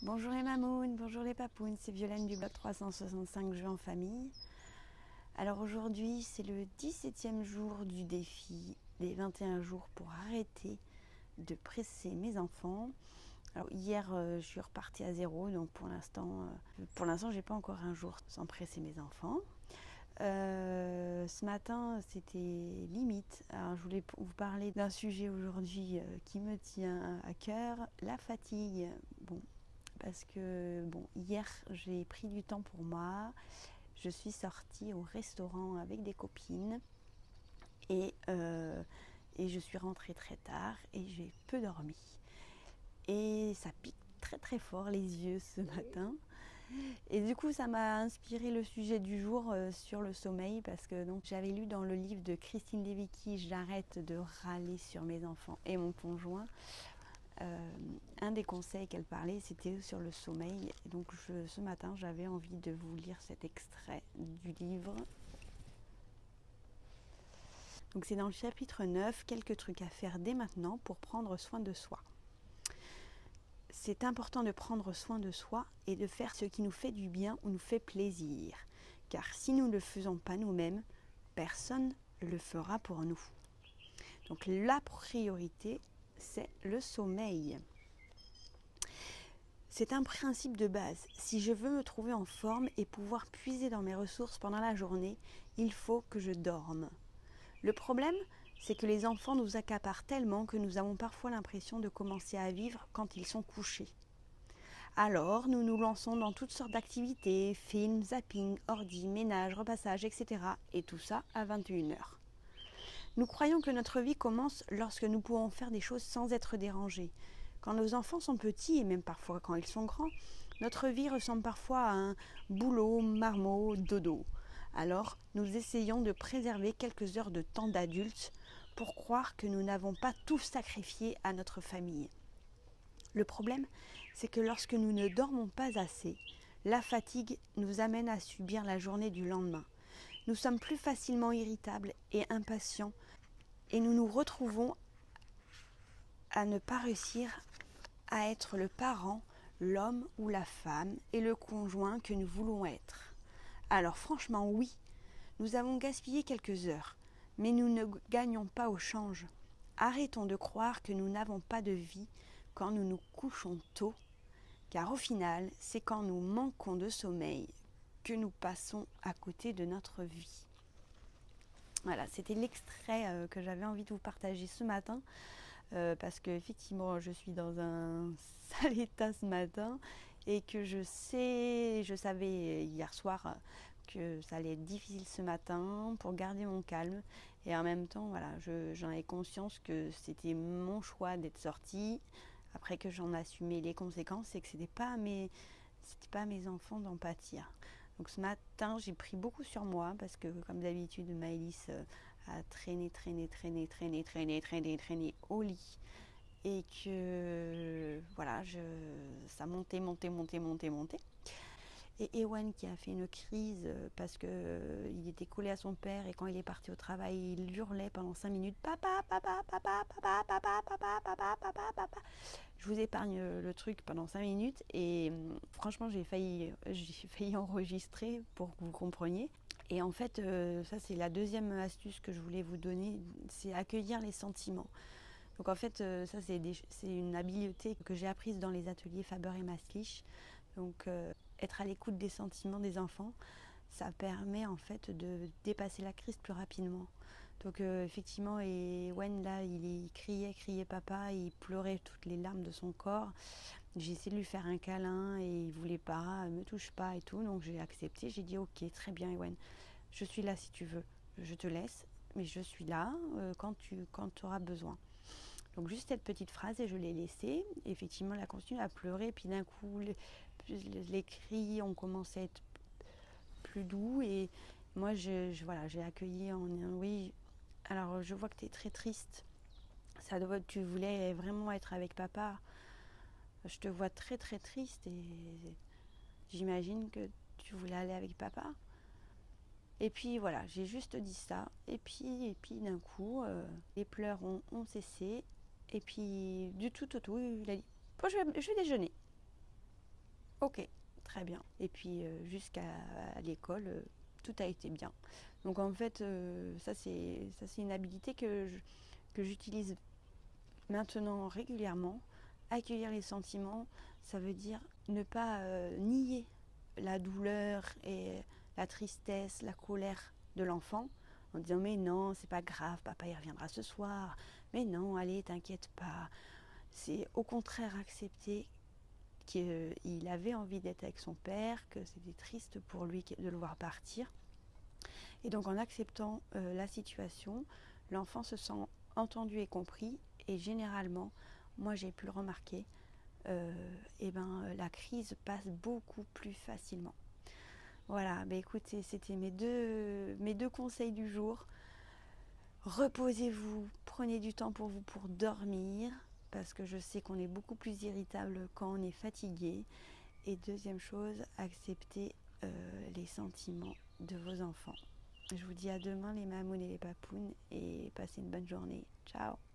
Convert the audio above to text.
Bonjour les mamounes, bonjour les papounes, c'est Violaine du blog 365 jeux en famille. Alors aujourd'hui c'est le 17e jour du défi des 21 jours pour arrêter de presser mes enfants. Alors hier je suis repartie à zéro, donc pour l'instant j'ai pas encore un jour sans presser mes enfants. Ce matin c'était limite. Alors je voulais vous parler d'un sujet aujourd'hui qui me tient à cœur, la fatigue. Parce que hier j'ai pris du temps pour moi, je suis sortie au restaurant avec des copines et je suis rentrée très tard et j'ai peu dormi. Et ça pique très très fort les yeux ce matin. Et du coup ça m'a inspiré le sujet du jour sur le sommeil, parce que donc j'avais lu dans le livre de Christine Levicki, J'arrête de râler sur mes enfants et mon conjoint. Un des conseils qu'elle parlait, c'était sur le sommeil. Et donc ce matin, j'avais envie de vous lire cet extrait du livre. Donc c'est dans le chapitre 9, quelques trucs à faire dès maintenant pour prendre soin de soi. C'est important de prendre soin de soi et de faire ce qui nous fait du bien ou nous fait plaisir. Car si nous ne le faisons pas nous-mêmes, personne ne le fera pour nous. Donc la priorité, c'est le sommeil. C'est un principe de base. Si je veux me trouver en forme et pouvoir puiser dans mes ressources pendant la journée, il faut que je dorme. Le problème, c'est que les enfants nous accaparent tellement que nous avons parfois l'impression de commencer à vivre quand ils sont couchés. Alors, nous nous lançons dans toutes sortes d'activités, films, zapping, ordi, ménage, repassage, etc. Et tout ça à 21h. Nous croyons que notre vie commence lorsque nous pouvons faire des choses sans être dérangés. Quand nos enfants sont petits, et même parfois quand ils sont grands, notre vie ressemble parfois à un boulot, marmot, dodo. Alors, nous essayons de préserver quelques heures de temps d'adulte pour croire que nous n'avons pas tout sacrifié à notre famille. Le problème, c'est que lorsque nous ne dormons pas assez, la fatigue nous amène à subir la journée du lendemain. Nous sommes plus facilement irritables et impatients, et nous nous retrouvons à ne pas réussir à être le parent, l'homme ou la femme et le conjoint que nous voulons être. Alors franchement oui, nous avons gaspillé quelques heures, mais nous ne gagnons pas au change. Arrêtons de croire que nous n'avons pas de vie quand nous nous couchons tôt, car au final, c'est quand nous manquons de sommeil que nous passons à côté de notre vie. Voilà, c'était l'extrait que j'avais envie de vous partager ce matin. Parce que effectivement je suis dans un sale état ce matin et que je savais hier soir que ça allait être difficile ce matin pour garder mon calme, et en même temps voilà, j'en ai conscience que c'était mon choix d'être sortie, après que j'en assumais les conséquences, et que c'était pas à mes enfants d'en pâtir. Donc ce matin j'ai pris beaucoup sur moi, parce que comme d'habitude Maëlys à traîner au lit, et que voilà, ça montait. Et Ewan qui a fait une crise parce que il était collé à son père, et quand il est parti au travail, il hurlait pendant 5 minutes papa, papa, papa, papa, papa, papa, papa, papa, papa. Je vous épargne le truc pendant 5 minutes, et franchement j'ai failli enregistrer pour que vous compreniez. Et en fait, ça c'est la deuxième astuce que je voulais vous donner, c'est accueillir les sentiments. Donc en fait, ça c'est une habileté que j'ai apprise dans les ateliers Faber et Maslich. Donc être à l'écoute des sentiments des enfants, ça permet en fait de dépasser la crise plus rapidement. Donc effectivement, et Wen là, il criait papa, il pleurait toutes les larmes de son corps. J'ai essayé de lui faire un câlin et il voulait pas, me touche pas et tout, donc j'ai accepté. J'ai dit ok, très bien Ewan, je suis là si tu veux, je te laisse, mais je suis là quand tu auras besoin. Donc juste cette petite phrase, et je l'ai laissée. Effectivement, elle a continué à pleurer, puis d'un coup les cris ont commencé à être plus doux, et moi voilà, j'ai accueilli en disant oui, alors je vois que tu es très triste, tu voulais vraiment être avec papa, je te vois très très triste, et j'imagine que tu voulais aller avec papa. Et puis voilà, j'ai juste dit ça, et puis d'un coup les pleurs ont cessé, et puis du tout au tout il a dit bon, je vais déjeuner. Ok, très bien. Et puis jusqu'à l'école, tout a été bien. Donc en fait, ça c'est une habilité que j'utilise maintenant régulièrement. Accueillir les sentiments, ça veut dire ne pas nier la douleur et la tristesse, la colère de l'enfant en disant mais non, c'est pas grave, papa il reviendra ce soir, mais non, allez, t'inquiète pas. C'est au contraire accepter qu'il avait envie d'être avec son père, que c'était triste pour lui de le voir partir. Et donc en acceptant la situation, l'enfant se sent entendu et compris. Et généralement, moi j'ai pu le remarquer, la crise passe beaucoup plus facilement. Voilà, écoutez, c'était mes deux conseils du jour. Reposez-vous, prenez du temps pour vous pour dormir, parce que je sais qu'on est beaucoup plus irritable quand on est fatigué. Et deuxième chose, acceptez les sentiments de vos enfants. Je vous dis à demain les mamounes et les papounes et passez une bonne journée. Ciao.